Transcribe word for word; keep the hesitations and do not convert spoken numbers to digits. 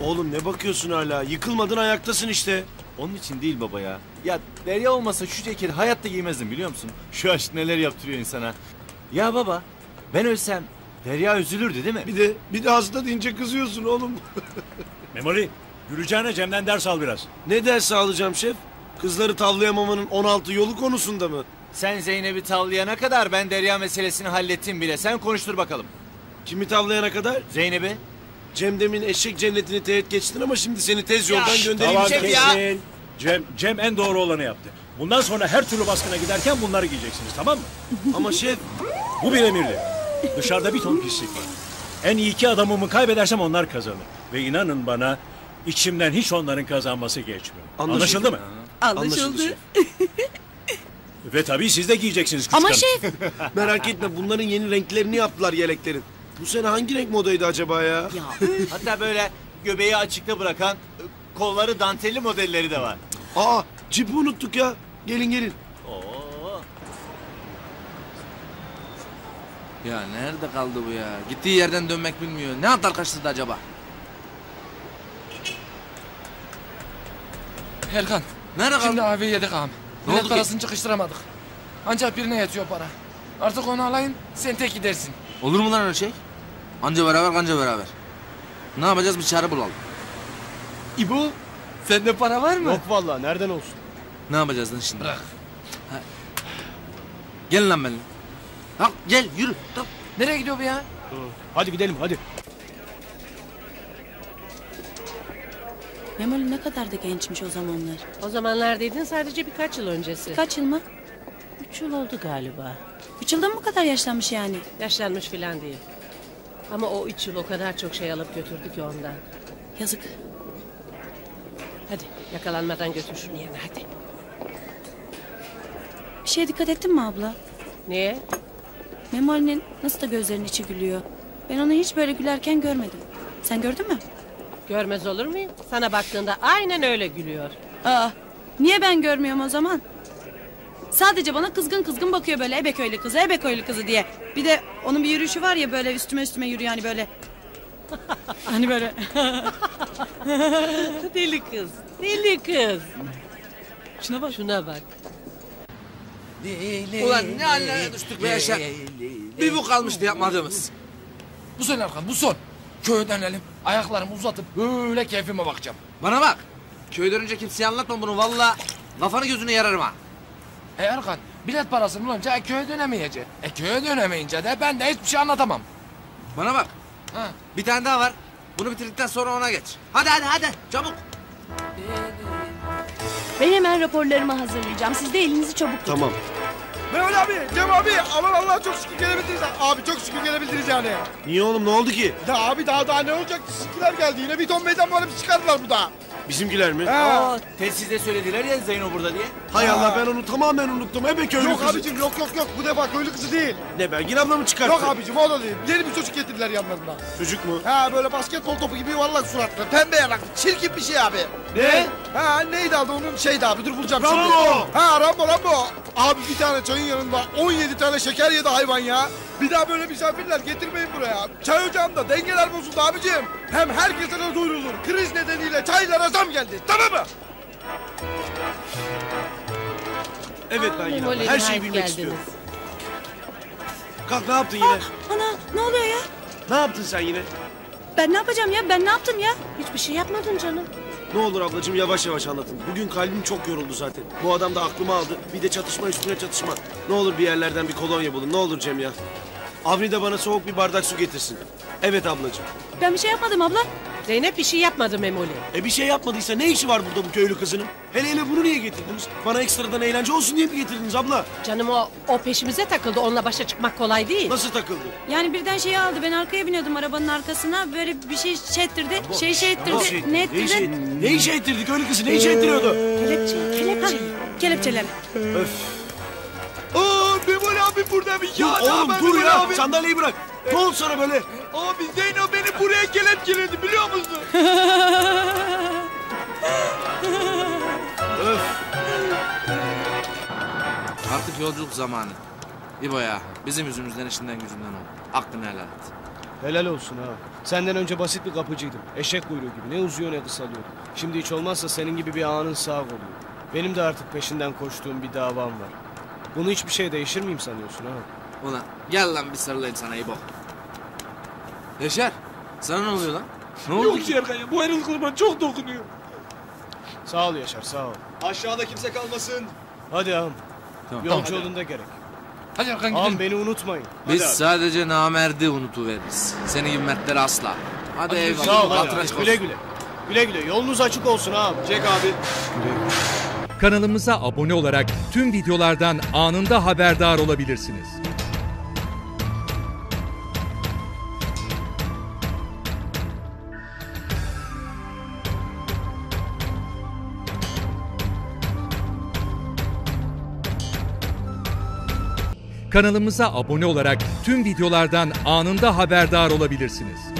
Oğlum ne bakıyorsun hala? Yıkılmadın ayaktasın işte. Onun için değil baba ya. Ya Derya olmasa şu ceketi hayatta giymezdim biliyor musun? Şu aşk neler yaptırıyor insana. Ya baba ben ölsem Derya üzülürdü değil mi? Bir de bir de hasta deyince kızıyorsun oğlum. Memoli, yürüyeceğine Cem'den ders al biraz. Ne ders alacağım şef? Kızları tavlayamamanın on altı yolu konusunda mı? Sen Zeynep'i tavlayana kadar ben Derya meselesini hallettim bile. Sen konuştur bakalım. Kimi tavlayana kadar? Zeynep'i. Cem demin eşek cennetini teğet geçtin ama şimdi seni tez yoldan göndereyim. Tamam Şef ya. kesin. Cem, Cem en doğru olanı yaptı. Bundan sonra her türlü baskına giderken bunları giyeceksiniz, tamam mı? Ama şef... Bu bir emirdi. Dışarıda bir ton pislik var. En iyi iki adamımı kaybedersem onlar kazanır. Ve inanın bana içimden hiç onların kazanması geçmiyor. Anlaşıldı, Anlaşıldı mı? Anlaşıldı. şef. Ve tabii siz de giyeceksiniz küçük Ama hanım. şef. Merak etme bunların yeni renklerini yaptılar yeleklerin. Bu sene hangi renk modaydı acaba ya? Ya. Hatta böyle göbeği açıkta bırakan kolları dantelli modelleri de var. Aa cipi unuttuk ya. Gelin gelin. Oo. Ya nerede kaldı bu ya? Gittiği yerden dönmek bilmiyor. Ne atar kaçtırdı acaba? Erkan, Nerede kaldı? şimdi abi yedik ağam. Ne Bilet oldu ki? parasını çıkıştıramadık. Ancak birine yetiyor para. Artık onu alayın, sen tek gidersin. Olur mu lan öyle şey? Anca beraber kanca beraber. Ne yapacağız, bir çare bulalım. İbo, sende para var mı? Yok vallahi nereden olsun? Ne yapacağız lan şimdi? Bırak. Ha. Gel lan benimle. Kalk gel yürü. Tamam. Nereye gidiyor bu ya? Hadi gidelim hadi. Memoli ne kadar da gençmiş o zamanlar. O zamanlar dedin sadece birkaç yıl öncesi. Kaç yıl mı? Üç yıl oldu galiba. Üç yılda mı bu kadar yaşlanmış yani? Yaşlanmış filan değil. Ama o üç yıl o kadar çok şey alıp götürdü ki ondan. Yazık. Hadi yakalanmadan götür şunu yerine hadi. Bir şeye dikkat ettin mi abla? Niye? Memoli'nin nasıl da gözlerinin içi gülüyor. Ben onu hiç böyle gülerken görmedim. Sen gördün mü? Görmez olur muyum? Sana baktığında aynen öyle gülüyor. Aa, niye ben görmüyorum o zaman? Sadece bana kızgın kızgın bakıyor böyle Ebeköylü kızı, Ebeköylü kızı diye. Bir de onun bir yürüyüşü var ya böyle üstüme üstüme yürüyor hani böyle. Hani böyle. Deli kız, deli kız. Şuna bak. Şuna bak. Ulan ne hallere düştük be Yaşar. Bir bu kalmıştı yapmadığımız. Bu son Erkan, bu son. Köye dönelim, ayaklarımı uzatıp böyle keyfime bakacağım. Bana bak. Köye dönünce kimseye anlatma bunu valla. Kafanı gözünü yararım ha. E Erkan, bilet parasını bulunca e, köye dönemeyecek. E köye dönemeyince de ben de hiçbir şey anlatamam. Bana bak. Ha. Bir tane daha var. Bunu bitirdikten sonra ona geç. Hadi hadi hadi çabuk. Ben hemen raporlarımı hazırlayacağım. Siz de elinizi çabuk tutun. Tamam. Mehmet abi, Cem abi aman Allah çok şükür gelebildiniz. Abi çok şükür gelebildiniz yani. Niye oğlum ne oldu ki? Ya abi daha daha ne olacak? Sikiler geldi yine bir ton meydan muharebesi çıkardılar burada. Bizimkiler mi? Ha. Aa, telsizde söylediler ya Zeyno burada diye. Hay Allah ben onu tamamen unuttum. Ebeköylü Yok kızı. abicim yok yok yok bu defa köylü kızı değil. Ne Belgin abla mı çıkarttı? Yok abicim o da değil. Yeni bir çocuk getirdiler yanlarına. Çocuk mu? Ha böyle basketbol topu gibi yuvarlak suratlı. Pembe yanaklı. Çirkin bir şey abi. Ne? Ha neydi adı onun şeydi abi dur bulacağım Rambo! şimdi. Ha Rambo Rambo. Abi bir tane çayın yanında on yedi tane şeker yedi hayvan ya. Bir daha böyle misafirler getirmeyin buraya. Çay ocağında dengeler bozuldu abicim. Hem herkese de duyurulur. Kriz nedeniyle çaylara zam geldi. Tamam mı? Evet Aa, Belgin abla Memoli'yle her şeyi hayat bilmek geldiniz. istiyorum. Kalk ne yaptın yine? Ana ne oluyor ya? Ne yaptın sen yine? Ben ne yapacağım ya? Ben ne yaptım ya? Hiçbir şey yapmadın canım. Ne olur ablacığım yavaş yavaş anlatın. Bugün kalbim çok yoruldu zaten. Bu adam da aklımı aldı. Bir de çatışma üstüne çatışma. Ne olur bir yerlerden bir kolonya bulun. Ne olur Cem ya. Avni de bana soğuk bir bardak su getirsin. Evet ablacığım. Ben bir şey yapmadım abla. Zeynep bir şey yapmadı Memoli. E bir şey yapmadıysa ne işi var burada bu köylü kızının? Hele hele bunu niye getirdiniz? Bana ekstradan eğlence olsun diye mi getirdiniz abla? Canım o, o peşimize takıldı. Onunla başa çıkmak kolay değil. Nasıl takıldı? Yani birden şeyi aldı. Ben arkaya biniyordum arabanın arkasına. Böyle bir şey şey ettirdi. Şey şey ettirdi. Nasıl ettirdi? Ne Ne ettirdi? işe, ne işe ettirdi köylü kızı? Ne işe ettiriyordu? Kelepçe. Kelepçe. Kelepçeler. Öf. Aa Memoli abi burada bir Dur ya. oğlum dur ya. Sandalyeyi bırak. Ne oldu sana böyle? Abi Zeyno beni buraya kelepçeledi biliyor musun? Öf. Artık yolculuk zamanı. İbo ya bizim yüzümüzden işinden gücünden oldu. Aklını helal et. Helal olsun ha. Senden önce basit bir kapıcıydım. Eşek kuyruğu gibi. Ne uzuyor ne kısalıyor. Şimdi hiç olmazsa senin gibi bir ağanın sağ oluyor. Benim de artık peşinden koştuğum bir davam var. Bunu hiçbir şey değişir miyim sanıyorsun ha? Ulan gel lan bir sarılayım sana İbo. Yaşar sana ne oluyor lan? Ne oldu? Yok Serkan ya, bu ayrılıklarıma çok dokunuyor. Sağ ol Yaşar sağ ol. Aşağıda kimse kalmasın. Hadi ağam. Tamam. Yolcu yolunda gerek. Hadi Serkan Ağam gidelim. beni unutmayın. Biz sadece namerdi unutuveririz. Seni gibi mertleri asla. Hadi eyvallah. Sağ ol hadi. Hatıra çık Güle olsun. güle. Güle güle. Yolunuz açık olsun ağam. Çek abi. Kanalımıza abone olarak tüm videolardan anında haberdar olabilirsiniz. Kanalımıza abone olarak tüm videolardan anında haberdar olabilirsiniz.